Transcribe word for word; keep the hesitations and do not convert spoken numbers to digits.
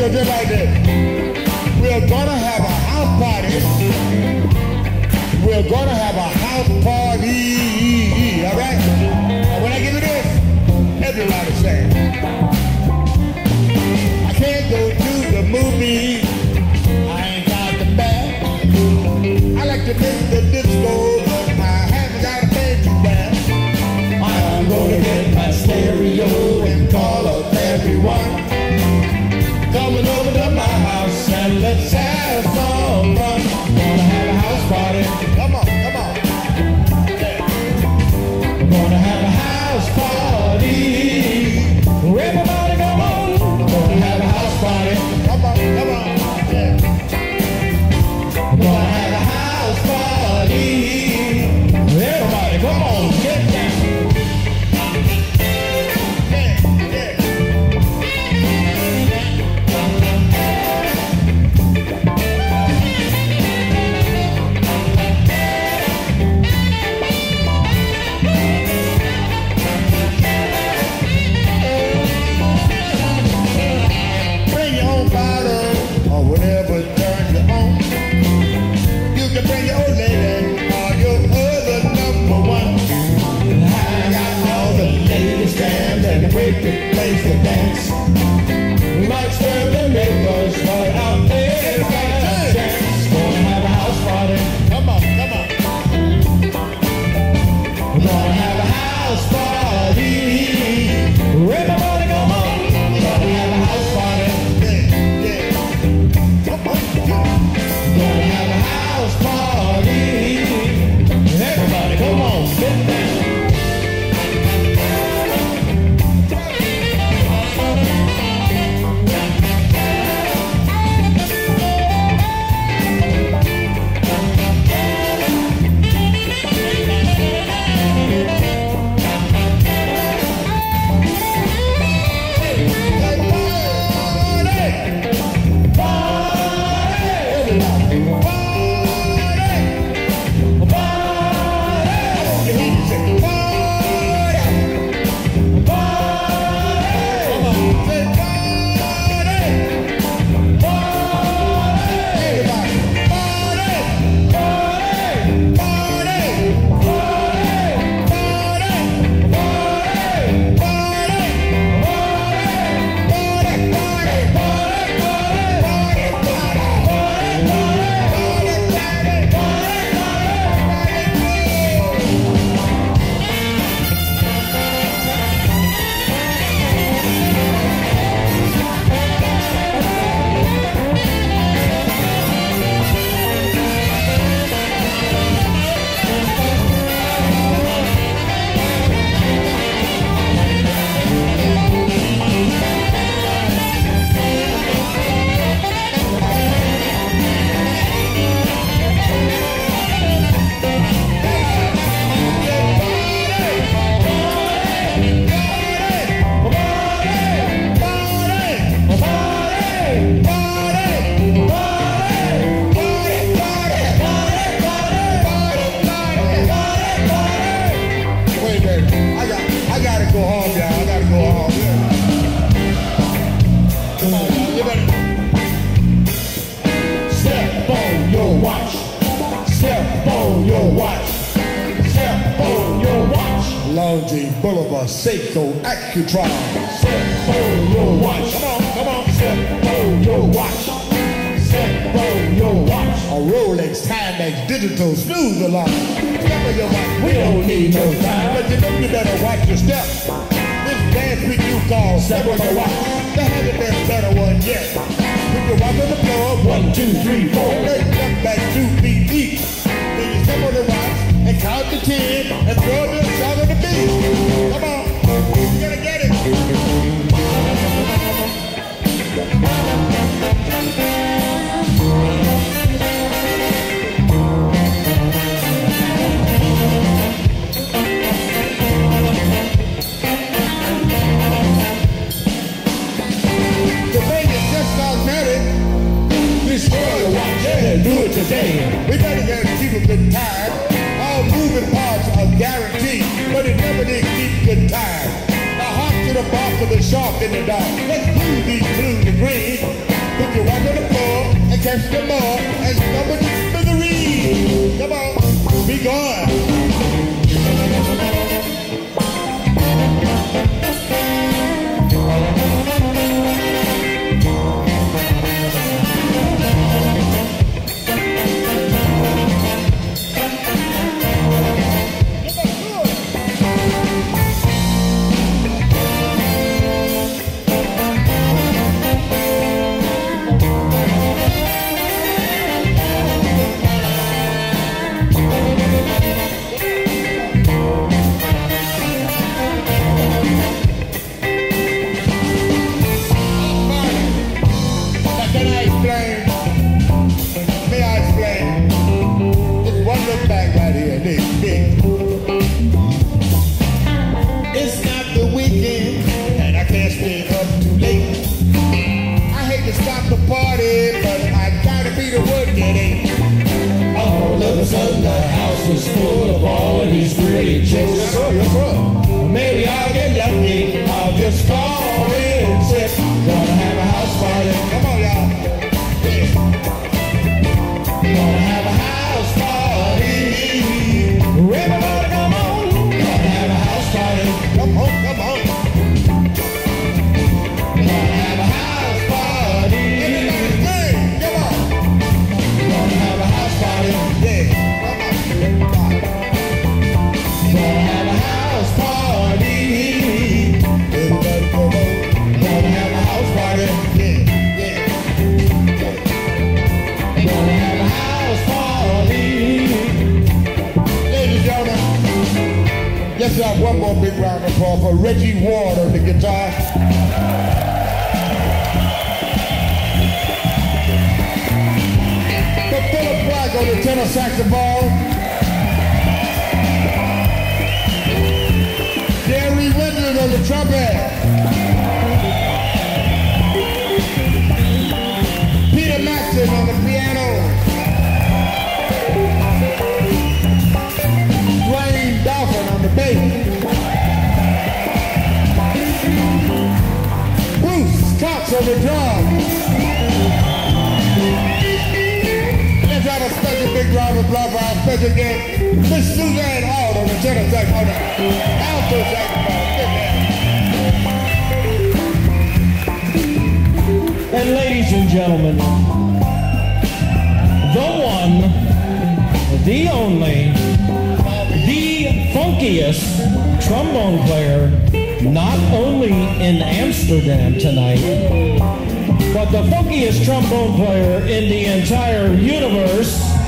goes just like this. We're gonna have a house party. We're gonna have a house party. All right? Now when I give you this, everybody say, I can't go to the movie. I ain't got the bag. I like to miss the disco, but I haven't got a bed to bag. I'm gonna get my stereo and call up everyone. Coming over to my house and let's have some fun. Gonna have a house party. Come on, come on. Yeah. We're gonna have a house party. Everybody come on. Gonna have a house party. Come on, come on. Yeah. We're gonna have a house party. Everybody come on, get down. Place to dance. We might serve the neighbors right out there. Dance. Gonna have a house party. Come on, come on. We're gonna have a house party. Everybody come on. We're gonna have a house party. Yeah, yeah. Come on, yeah. We're gonna have a house party. Everybody come on, sit down. Boulevard, Seiko, Accutron. Step on your watch. Come on, come on. Step on your watch. Step on your watch. A Rolex, Timex, Digital, Snooze Alarm. Step on your watch. We don't need no time, but you know you better watch your step. This dance we do call Step on your watch. There hasn't been a better one yet. Put your watch on the floor. One, two, three, four. Eight, step back two feet deep. Then you step on the watch and count to ten and throw the song on the beat. Come on, you gotta get it. The baby just got married. This girl watch, yeah, do it today. We better get people good time. All moving parts are guaranteed, but it never did keep good time. Now hop to the bark of the shark in the dark. Let's move these blues to green. and catch them more and stumble to smithereens. Come on, be gone. Full of all of these pretty chicks. Maybe I'll get lucky. I'll just call in and sit. Gonna have a house party. Come on, y'all. Yeah. Gonna have a house party. Everybody come on. Gonna have a house party. Come on, come on. Gonna have a house party. Everybody sing. Come on. Gonna have a house party. Yeah. Gonna have a house party. Everybody come on. Gonna have a house party. Yeah, yeah. Gonna have a house party. Ladies and gentlemen, let's have one more big round of applause for Reggie Ward on the guitar. For Philip Black on the tenor saxophone. Jerry Wendland on the trumpet. Peter Maxson on the piano. Dwayne Dolphin on the bass. Bruce Cox on the drums. Let's have a special big round of applause for our special guest, Miss Suzanne Hall on the tenor saxophone. Alto saxophone. And ladies and gentlemen, the one, the only, the funkiest trombone player, not only in Amsterdam tonight, but the funkiest trombone player in the entire universe.